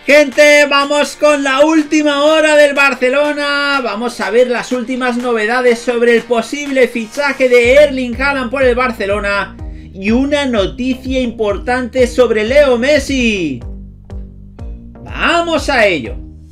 Gente, vamos con la última hora del Barcelona. Vamos a ver las últimas novedades sobre el posible fichaje de Erling Haaland por el Barcelona y una noticia importante sobre Leo Messi. ¡Vamos a ello!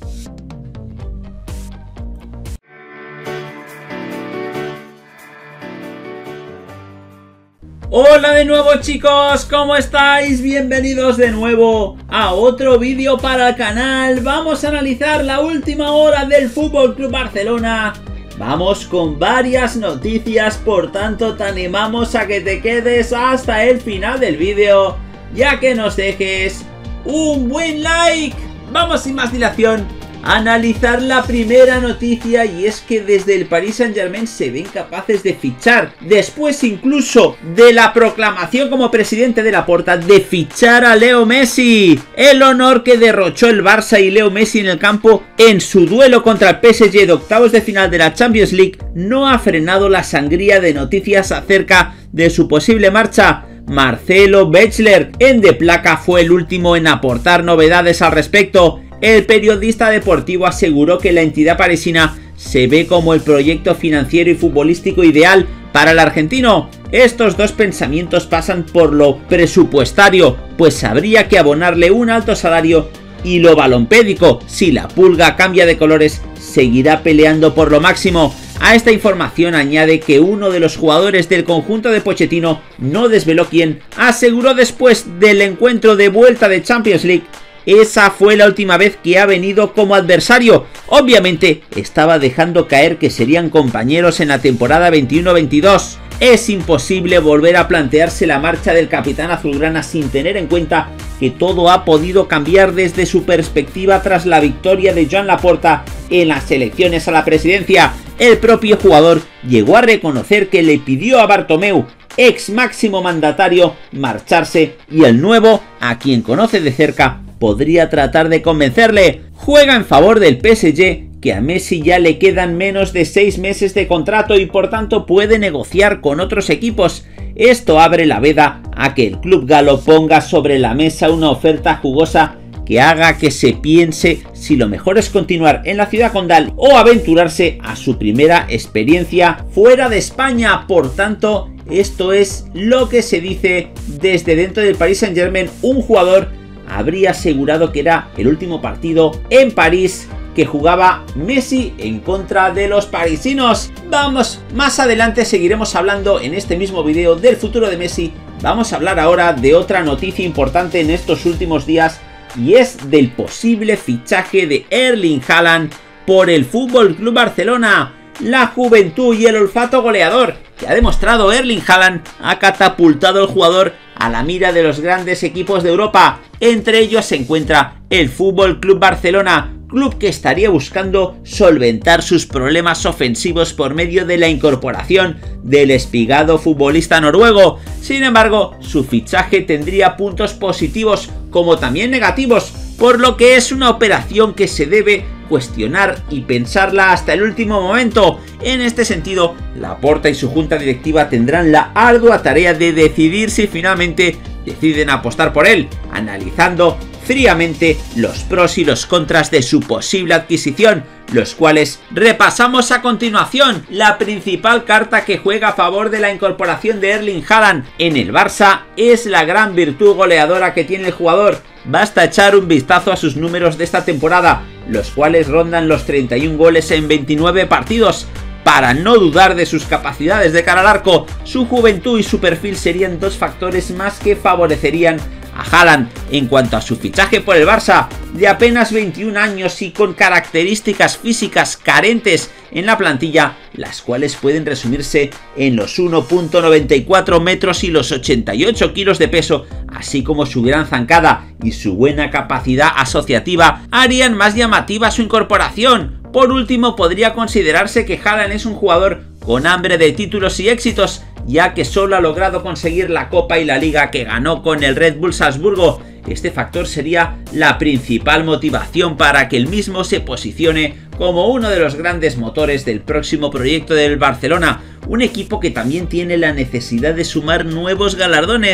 Hola de nuevo, chicos, ¿cómo estáis? Bienvenidos de nuevo a otro vídeo para el canal. Vamos a analizar la última hora del FC Barcelona. Vamos con varias noticias, por tanto te animamos a que te quedes hasta el final del vídeo, ya que nos dejes un buen like. Vamos sin más dilación a analizar la primera noticia, y es que desde el Paris Saint-Germain se ven capaces de fichar, después incluso de la proclamación como presidente de Laporta, de fichar a Leo Messi. El honor que derrochó el Barça y Leo Messi en el campo en su duelo contra el PSG de octavos de final de la Champions League no ha frenado la sangría de noticias acerca de su posible marcha. Marcelo Bechler en De Placa fue el último en aportar novedades al respecto. El periodista deportivo aseguró que la entidad parisina se ve como el proyecto financiero y futbolístico ideal para el argentino. Estos dos pensamientos pasan por lo presupuestario, pues habría que abonarle un alto salario, y lo balompédico, si la pulga cambia de colores, seguirá peleando por lo máximo. A esta información añade que uno de los jugadores del conjunto de Pochettino, no desveló quién, aseguró después del encuentro de vuelta de Champions League: esa fue la última vez que ha venido como adversario. Obviamente estaba dejando caer que serían compañeros en la temporada 21-22. Es imposible volver a plantearse la marcha del capitán azulgrana sin tener en cuenta que todo ha podido cambiar desde su perspectiva tras la victoria de Joan Laporta en las elecciones a la presidencia. El propio jugador llegó a reconocer que le pidió a Bartomeu, ex máximo mandatario, marcharse, y el nuevo, a quien conoce de cerca, podría tratar de convencerle. Juega en favor del PSG, que a Messi ya le quedan menos de 6 meses de contrato y por tanto puede negociar con otros equipos. Esto abre la veda a que el club galo ponga sobre la mesa una oferta jugosa que haga que se piense si lo mejor es continuar en la ciudad condal o aventurarse a su primera experiencia fuera de España. Por tanto, esto es lo que se dice desde dentro del Paris Saint-Germain. Un jugador habría asegurado que era el último partido en París que jugaba Messi en contra de los parisinos. Vamos, más adelante seguiremos hablando en este mismo video del futuro de Messi. Vamos a hablar ahora de otra noticia importante en estos últimos días, y es del posible fichaje de Erling Haaland por el FC Barcelona. La juventud y el olfato goleador que ha demostrado Erling Haaland ha catapultado al jugador a la mira de los grandes equipos de Europa. Entre ellos se encuentra el FC Barcelona, club que estaría buscando solventar sus problemas ofensivos por medio de la incorporación del espigado futbolista noruego. Sin embargo, su fichaje tendría puntos positivos como también negativos, por lo que es una operación que se debe cuestionar y pensarla hasta el último momento. En este sentido, Laporta y su junta directiva tendrán la ardua tarea de decidir si finalmente deciden apostar por él, analizando fríamente los pros y los contras de su posible adquisición, los cuales repasamos a continuación. La principal carta que juega a favor de la incorporación de Erling Haaland en el Barça es la gran virtud goleadora que tiene el jugador. Basta echar un vistazo a sus números de esta temporada, los cuales rondan los 31 goles en 29 partidos. Para no dudar de sus capacidades de cara al arco, su juventud y su perfil serían dos factores más que favorecerían a Haaland. En cuanto a su fichaje por el Barça, de apenas 21 años y con características físicas carentes en la plantilla, las cuales pueden resumirse en los 1,94 metros y los 88 kilos de peso, así como su gran zancada y su buena capacidad asociativa, harían más llamativa su incorporación. Por último, podría considerarse que Haaland es un jugador con hambre de títulos y éxitos, ya que solo ha logrado conseguir la Copa y la Liga que ganó con el Red Bull Salzburgo. Este factor sería la principal motivación para que el mismo se posicione como uno de los grandes motores del próximo proyecto del Barcelona, un equipo que también tiene la necesidad de sumar nuevos galardones.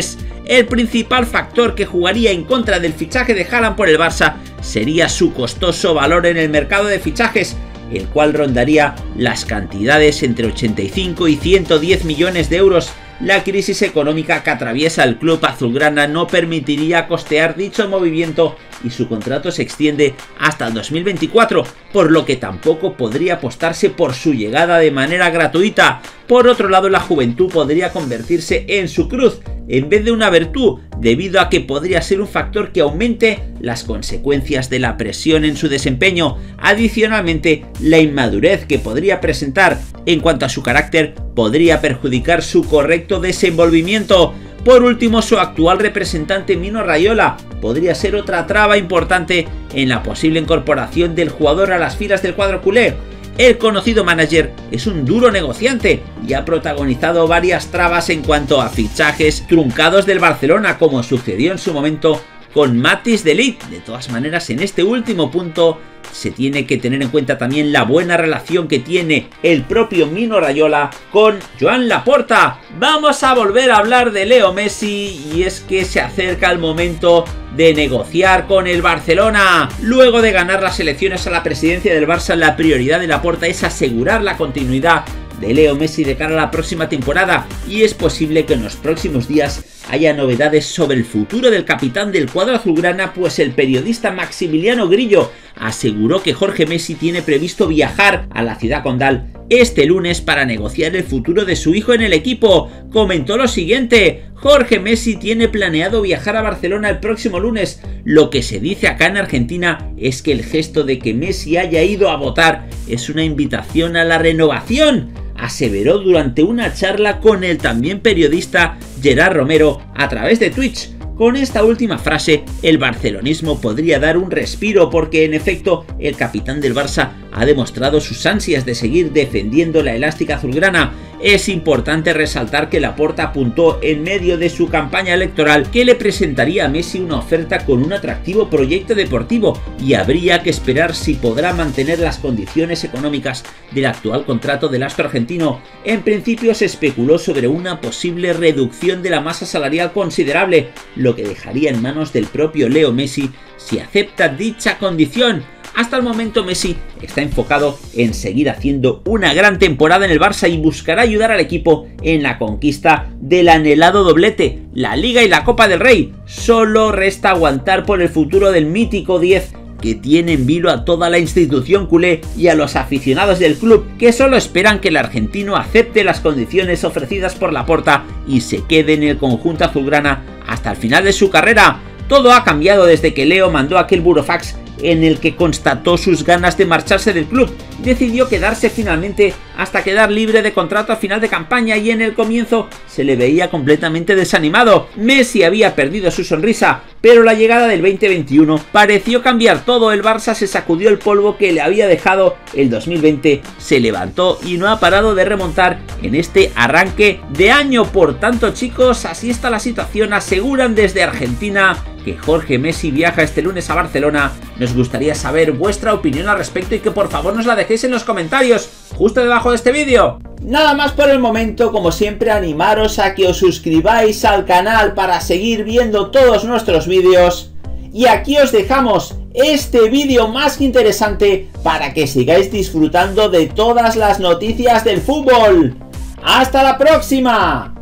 el principal factor que jugaría en contra del fichaje de Haaland por el Barça sería su costoso valor en el mercado de fichajes, el cual rondaría las cantidades entre 85 y 110 millones de euros. La crisis económica que atraviesa el club azulgrana no permitiría costear dicho movimiento y su contrato se extiende hasta el 2024, por lo que tampoco podría apostarse por su llegada de manera gratuita. Por otro lado, la juventud podría convertirse en su cruz en vez de una virtud, debido a que podría ser un factor que aumente las consecuencias de la presión en su desempeño. Adicionalmente, la inmadurez que podría presentar en cuanto a su carácter podría perjudicar su correcto desenvolvimiento. Por último, su actual representante Mino Raiola podría ser otra traba importante en la posible incorporación del jugador a las filas del cuadro culé. El conocido manager es un duro negociante y ha protagonizado varias trabas en cuanto a fichajes truncados del Barcelona, como sucedió en su momento con Matthijs de Ligt. De todas maneras, en este último punto se tiene que tener en cuenta también la buena relación que tiene el propio Mino Raiola con Joan Laporta. Vamos a volver a hablar de Leo Messi, y es que se acerca el momento de negociar con el Barcelona. Luego de ganar las elecciones a la presidencia del Barça, la prioridad de Laporta es asegurar la continuidad de Leo Messi de cara a la próxima temporada, y es posible que en los próximos días haya novedades sobre el futuro del capitán del cuadro azulgrana, pues el periodista Maximiliano Grillo aseguró que Jorge Messi tiene previsto viajar a la ciudad condal este lunes para negociar el futuro de su hijo en el equipo. Comentó lo siguiente: Jorge Messi tiene planeado viajar a Barcelona el próximo lunes. Lo que se dice acá en Argentina es que el gesto de que Messi haya ido a votar es una invitación a la renovación, aseveró durante una charla con el también periodista Gerard Romero a través de Twitch. Con esta última frase, el barcelonismo podría dar un respiro, porque en efecto el capitán del Barça ha demostrado sus ansias de seguir defendiendo la elástica azulgrana. Es importante resaltar que Laporta apuntó en medio de su campaña electoral que le presentaría a Messi una oferta con un atractivo proyecto deportivo, y habría que esperar si podrá mantener las condiciones económicas del actual contrato del astro argentino. En principio se especuló sobre una posible reducción de la masa salarial considerable, lo que dejaría en manos del propio Leo Messi si acepta dicha condición. Hasta el momento Messi está enfocado en seguir haciendo una gran temporada en el Barça y buscará ayudar al equipo en la conquista del anhelado doblete, la Liga y la Copa del Rey. Solo resta aguantar por el futuro del mítico 10, que tiene en vilo a toda la institución culé y a los aficionados del club, que solo esperan que el argentino acepte las condiciones ofrecidas por Laporta y se quede en el conjunto azulgrana hasta el final de su carrera. Todo ha cambiado desde que Leo mandó aquel burofax en el que constató sus ganas de marcharse del club. Decidió quedarse finalmente hasta quedar libre de contrato a final de campaña, y en el comienzo se le veía completamente desanimado. Messi había perdido su sonrisa, pero la llegada del 2021 pareció cambiar todo. El Barça se sacudió el polvo que le había dejado el 2020, se levantó y no ha parado de remontar en este arranque de año. Por tanto, chicos, así está la situación. Aseguran desde Argentina que Jorge Messi viaja este lunes a Barcelona. Nos gustaría saber vuestra opinión al respecto y que por favor nos la dejéis en los comentarios justo debajo de este vídeo. Nada más por el momento. Como siempre, animaros a que os suscribáis al canal para seguir viendo todos nuestros vídeos, y aquí os dejamos este vídeo más que interesante para que sigáis disfrutando de todas las noticias del fútbol. ¡Hasta la próxima!